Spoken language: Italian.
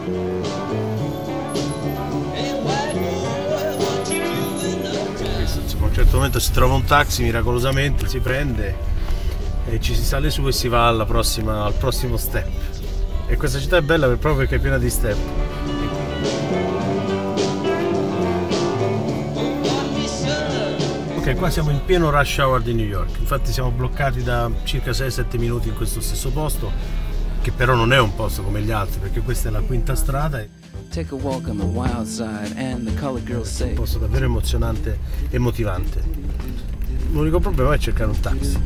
Insomma, a un certo momento si trova un taxi miracolosamente, si prende e ci si sale su e si va al prossimo step. E questa città è bella proprio perché è piena di step. Ok, qua siamo in pieno rush hour di New York, infatti siamo bloccati da circa 6-7 minuti in questo stesso posto, che però non è un posto come gli altri perché questa è la quinta strada. Take a walk on the wild side and the colored girls say. Un posto davvero emozionante e motivante. L'unico problema è cercare un taxi.